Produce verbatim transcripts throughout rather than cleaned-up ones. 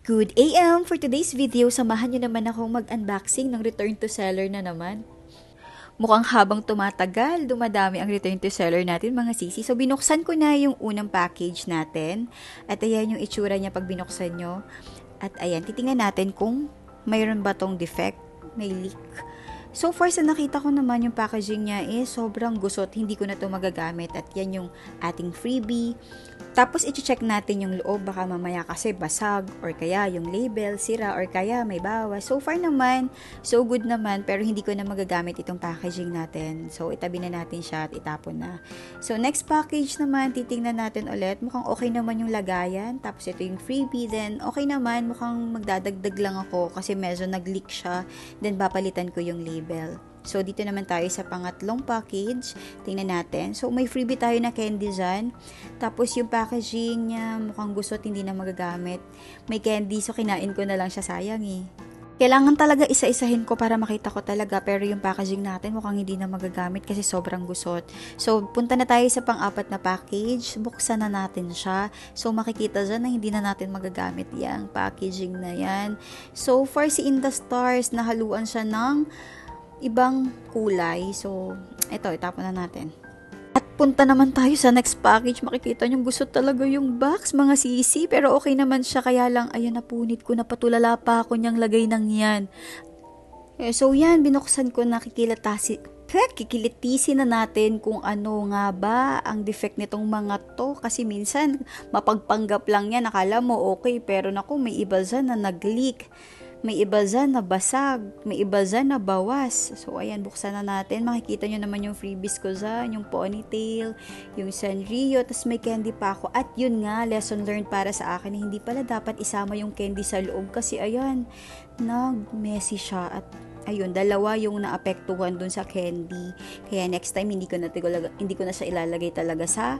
Good A M! For today's video, samahan nyo naman akong mag-unboxing ng return to seller na naman. Mukhang habang tumatagal, dumadami ang return to seller natin mga sisi. So, binuksan ko na yung unang package natin. At ayan yung itsura niya pag binuksan nyo. At ayan, titingnan natin kung mayroon ba tong defect, may leak. So far, sa nakita ko naman yung packaging niya is sobrang gusot. Hindi ko na to magagamit. At yan yung ating freebie. Tapos, i-check natin yung loob. Baka mamaya kasi basag or kaya yung label, sira or kaya may bawas. So far naman, so good naman. Pero hindi ko na magagamit itong packaging natin. So, itabi na natin siya at itapon na. So, next package naman, titingnan natin ulit. Mukhang okay naman yung lagayan. Tapos, ito yung freebie. Then, okay naman. Mukhang magdadagdag lang ako kasi medyo nag-leak siya. Then, papalitan ko yung label. So, dito naman tayo sa pangatlong package. Tingnan natin. So, may freebie tayo na candy dyan. Tapos, yung packaging niya, mukhang gusot, hindi na magagamit. May candy, so kinain ko na lang siya, sayang eh. Kailangan talaga isa-isahin ko para makita ko talaga. Pero yung packaging natin, mukhang hindi na magagamit kasi sobrang gusot. So, punta na tayo sa pang-apat na package. Buksan na natin siya. So, makikita dyan na hindi na natin magagamit yung packaging na yan. So far, si In The Stars, nahaluan siya ng ibang kulay. So, ito, itapon na natin. At punta naman tayo sa next package. Makikita nyo, gusto talaga yung box, mga sisi. Pero okay naman siya. Kaya lang, ayan, napunit ko. Napatulala pa ako niyang lagay ng yan. So, yan, binuksan ko, nakikilitasi. Kikilitisin na natin kung ano nga ba ang defect nitong mga to. Kasi minsan, mapagpanggap lang yan. Akala mo, okay. Pero naku, may iba dyan na nag-leak. May iba dyan na basag. May iba dyan na bawas. So, ayan, buksan na natin. Makikita nyo naman yung freebies ko dyan. Yung ponytail, yung Sanrio. Tapos may candy pa ako. At yun nga, lesson learned para sa akin. Hindi pala dapat isama yung candy sa loob. Kasi ayan, nag-messy siya. At ayun, dalawa yung naapektuhan dun sa candy. Kaya next time, hindi ko na, hindi ko na siya ilalagay talaga sa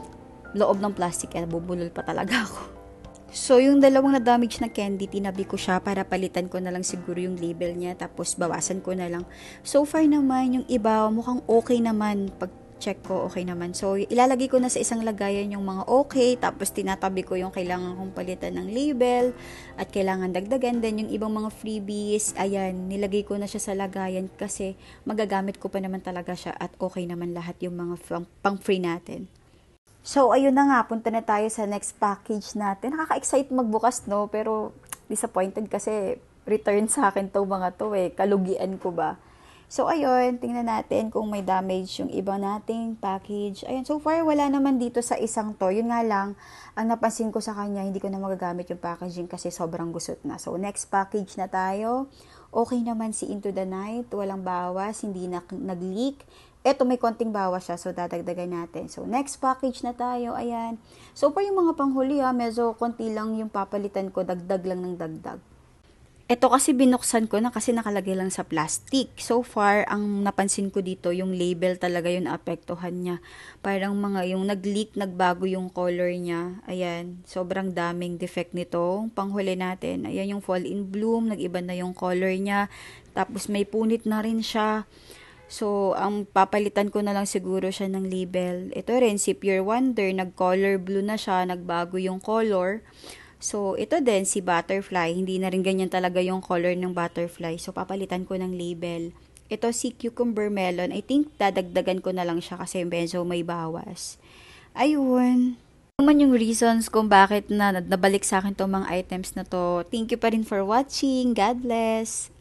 loob ng plastic. Kaya bubulol pa talaga ako. So, yung dalawang na-damage na candy, tinabi ko siya para palitan ko na lang siguro yung label niya. Tapos, bawasan ko na lang. So far naman, yung iba, mukhang okay naman. Pag check ko, okay naman. So, ilalagay ko na sa isang lagayan yung mga okay. Tapos, tinatabi ko yung kailangan kong palitan ng label. At kailangan dagdagan. Then, yung ibang mga freebies, ayan, nilagay ko na siya sa lagayan. Kasi, magagamit ko pa naman talaga siya. At okay naman lahat yung mga pang-free natin. So, ayun na nga, punta na tayo sa next package natin. Nakaka-excite magbukas, no? Pero, disappointed kasi return sa akin to mga to eh. Kalugian ko ba? So, ayun, tingnan natin kung may damage yung iba nating package. Ayun, so far, wala naman dito sa isang to. Yun nga lang, ang napansin ko sa kanya, hindi ko na magagamit yung packaging kasi sobrang gusot na. So, next package na tayo. Okay naman si Into the Night. Walang bawas, hindi na nag-leak. Eto, may konting bawas siya, so dadagdagan natin. So, next package na tayo, ayan. So, pa yung mga panghuli ha, medyo konti lang yung papalitan ko, dagdag lang ng dagdag. Eto kasi binuksan ko na kasi nakalagay lang sa plastic. So far, ang napansin ko dito, yung label talaga yung naapektuhan niya. Parang mga yung nag-leak, nagbago yung color niya. Ayan, sobrang daming defect nito. Panghuli natin, ayan yung fall in bloom, nag-iba na yung color niya. Tapos may punit na rin siya. So, ang papalitan ko na lang siguro siya ng label. Ito rin, si Pure Wonder, nag-color blue na siya, nagbago yung color. So, ito din, si Butterfly, hindi na rin ganyan talaga yung color ng Butterfly. So, papalitan ko ng label. Ito si Cucumber Melon, I think dadagdagan ko na lang siya kasi medyo may bawas. Ayun. Naman yung reasons kung bakit na nabalik sa akin itong mga items na to. Thank you pa rin for watching. God bless!